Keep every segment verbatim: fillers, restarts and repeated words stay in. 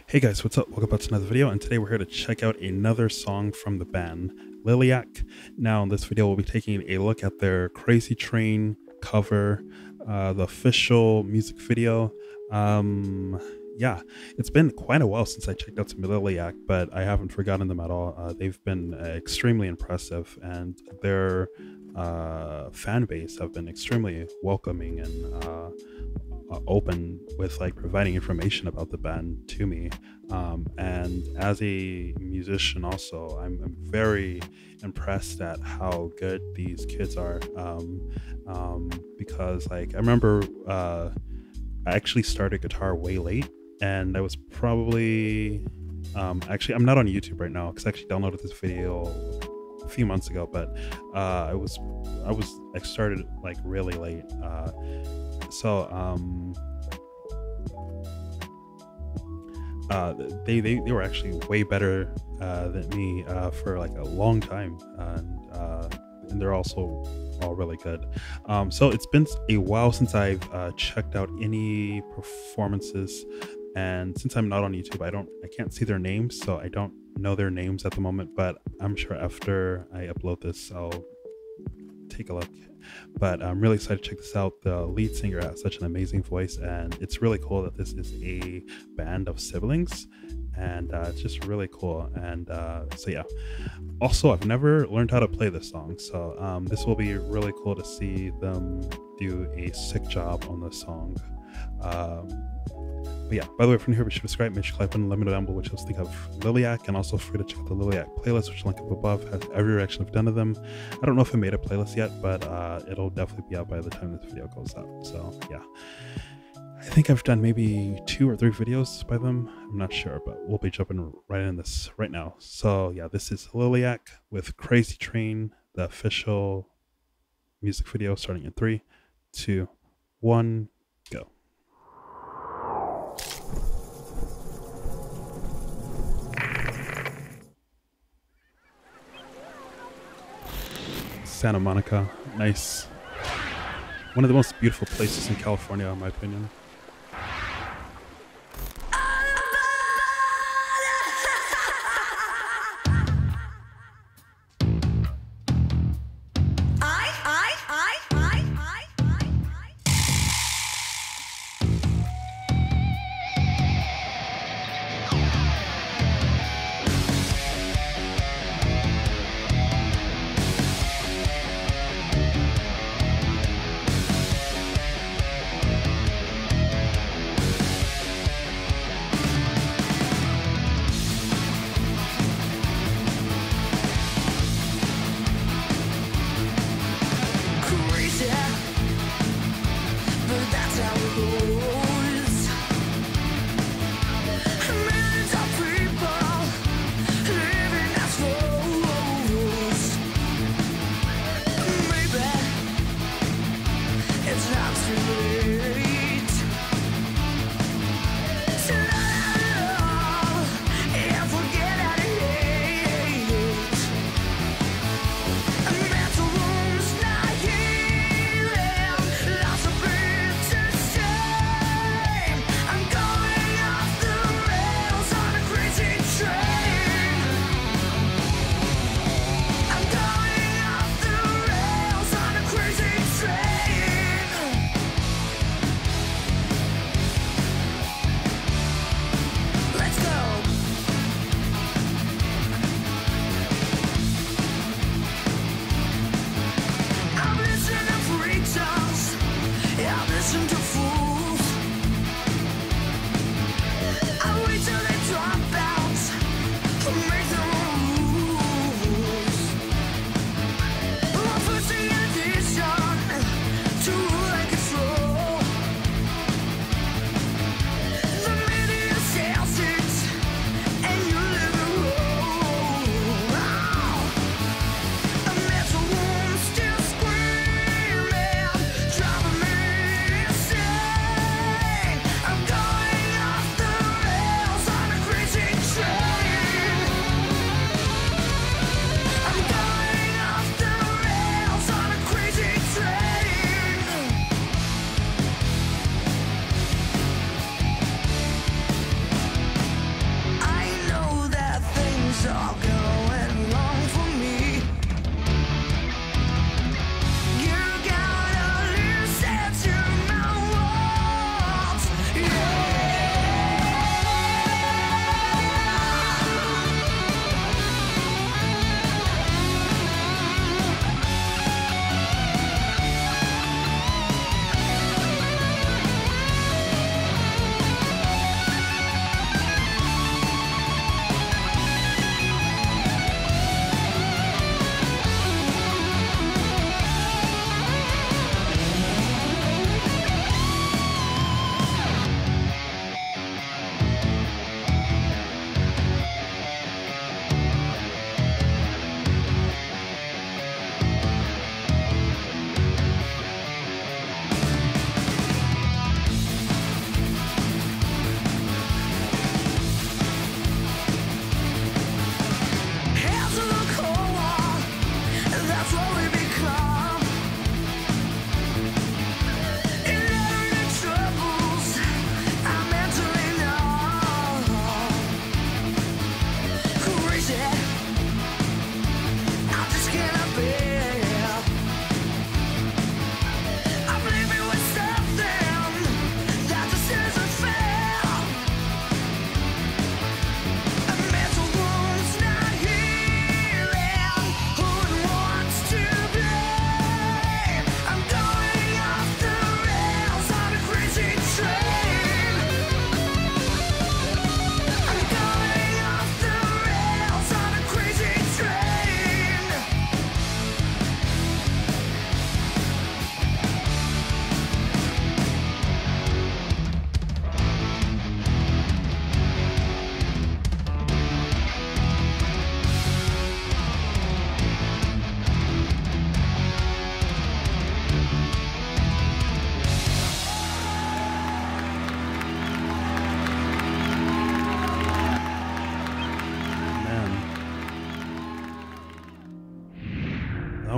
Hey guys, what's up? Welcome back to another video, and today we're here to check out another song from the band Liliac. Now in this video we'll be taking a look at their Crazy Train cover, uh, the official music video. Um, yeah, it's been quite a while since I checked out some Liliac, but I haven't forgotten them at all. Uh, they've been uh, extremely impressive, and their uh, fan base have been extremely welcoming and uh, uh, open with like providing information about the band to me. Um, and as a musician also, I'm, I'm very impressed at how good these kids are. Um, um, because like I remember uh, I actually started guitar way late, and I was probably um, actually I'm not on YouTube right now because I actually downloaded this video a few months ago, but uh, I was I was I started like really late. Uh, so um, uh, they, they they were actually way better uh, than me uh, for like a long time, and, uh, and they're also all really good. Um, so it's been a while since I've uh, checked out any performances, and since I'm not on YouTube, I don't I can't see their names, so I don't know their names at the moment. But I'm sure after I upload this, I'll take a look. But I'm really excited to check this out. The lead singer has such an amazing voice, and it's really cool that this is a band of siblings, and uh, it's just really cool. And uh, so yeah, also I've never learned how to play this song, so um, this will be really cool to see them do a sick job on this song. um, But yeah, by the way, from here, be sure to subscribe, make sure to like button, let me know down below what you think of Liliac, and also free to check out the Liliac playlist, which I'll link up above, has every reaction I've done to them. I don't know if I made a playlist yet, but uh, it'll definitely be out by the time this video goes out. So yeah, I think I've done maybe two or three videos by them. I'm not sure, but we'll be jumping right in this right now. So yeah, this is Liliac with Crazy Train, the official music video, starting in three, two, one, go. Santa Monica, nice. One of the most beautiful places in California, in my opinion.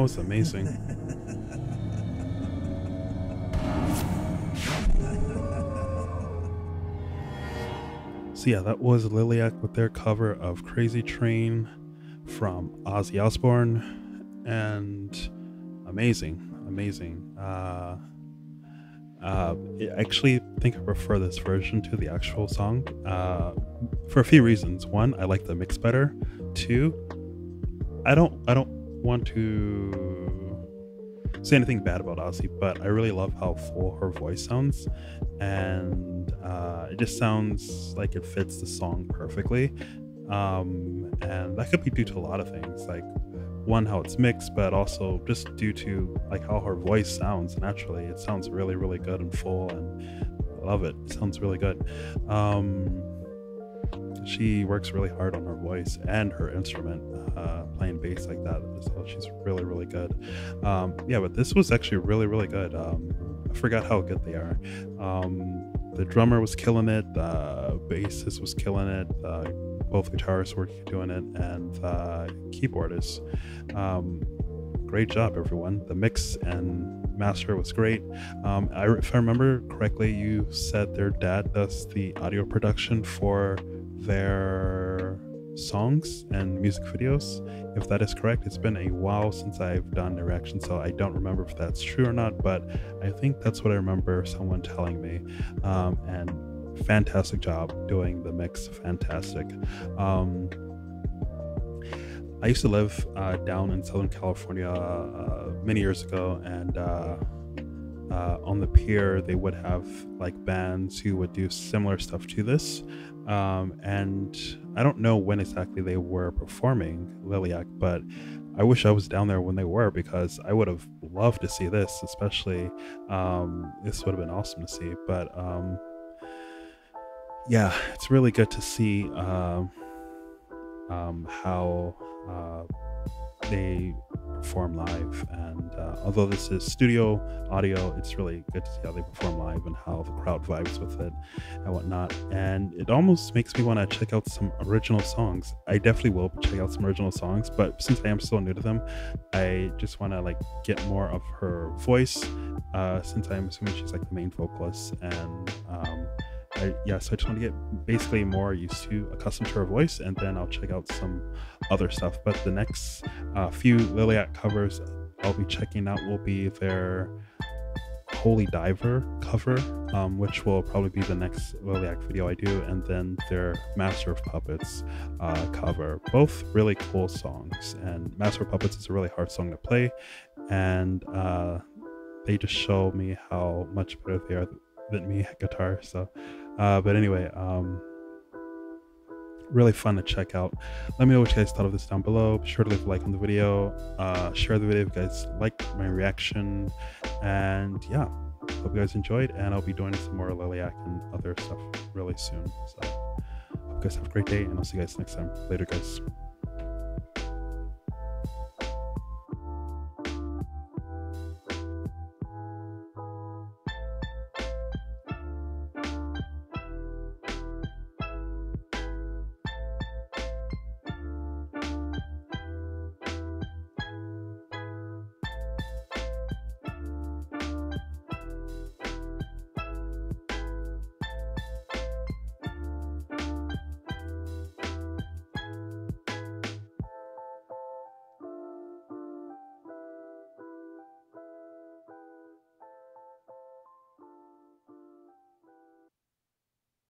was amazing. So yeah, that was Liliac with their cover of Crazy Train from Ozzy Osbourne, and amazing, amazing. Uh, uh, I actually think I prefer this version to the actual song uh, for a few reasons. One, I like the mix better. Two, I don't, I don't want to say anything bad about Ozzy, but I really love how full her voice sounds, and uh, it just sounds like it fits the song perfectly. Um, and that could be due to a lot of things, like one, how it's mixed, but also just due to like how her voice sounds naturally. It sounds really, really good and full, and I love it. It sounds really good. Um, she works really hard on her voice and her instrument, uh, playing bass like that. So she's really, really good. Um, yeah, but this was actually really, really good. Um, I forgot how good they are. Um, the drummer was killing it. The bassist was killing it. Uh, both guitarists were doing it, and the keyboardist. Um, great job, everyone. The mix and master was great. Um, I, if I remember correctly, you said their dad does the audio production for their songs and music videos. If that is correct, it's been a while since I've done a reaction, so I don't remember if that's true or not, but I think that's what I remember someone telling me. Um, and fantastic job doing the mix. Fantastic. um I used to live uh, down in Southern California uh, many years ago, and uh, uh, on the pier they would have like bands who would do similar stuff to this, um, and I don't know when exactly they were performing Liliac, but I wish I was down there when they were, because I would have loved to see this, especially um, this would have been awesome to see. But um, yeah, it's really good to see uh, um, how uh, they perform live. And uh, although this is studio audio, it's really good to see how they perform live and how the crowd vibes with it and whatnot. And it almost makes me want to check out some original songs. I definitely will check out some original songs, but since I am still new to them, I just want to like get more of her voice, uh, since I'm assuming she's like the main vocalist. And um, I, yeah, so I just want to get basically more used to, accustomed to her voice, and then I'll check out some other stuff. But the next uh, few Liliac covers I'll be checking out will be their Holy Diver cover, um, which will probably be the next Liliac video I do, and then their Master of Puppets uh, cover. Both really cool songs, and Master of Puppets is a really hard song to play, and uh, they just show me how much better they are than me at guitar. So uh but anyway, um really fun to check out. Let me know what you guys thought of this down below. Be sure to leave a like on the video, uh share the video if you guys liked my reaction, and yeah, hope you guys enjoyed, and I'll be doing some more Liliac and other stuff really soon. So hope you guys have a great day, and I'll see you guys next time. Later, guys.